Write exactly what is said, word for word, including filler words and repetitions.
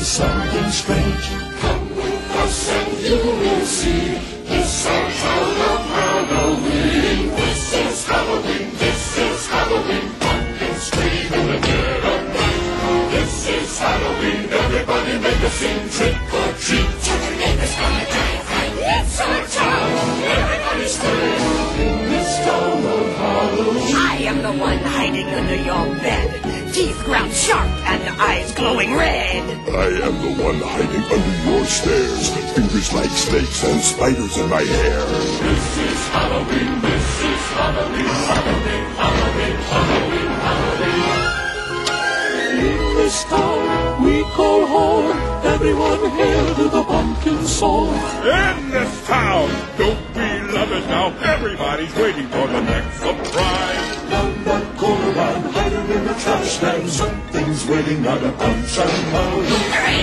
something strange. Come with us and you will see. It's our town of Halloween. This is Halloween, this is Halloween. Pumpkins scream in the dead of night. This is Halloween, everybody make a scene. Trick or treat, tell your neighbors gonna die of fright. It's our town, everybody scream. In this town of Halloween. I am the one hiding under your bed. Teeth ground sharp and eyes glowing red. I am the one hiding under your stairs. Fingers like snakes and spiders in my hair. This is Halloween, this is Halloween, Halloween, Halloween, Halloween, Halloween. In this town we call home. Everyone hail to the pumpkin song. In this town, don't we love it now? Everybody's waiting for the next surprise. Down that corner line, hiding in the trash can. Something's waiting out a punch and Halloween.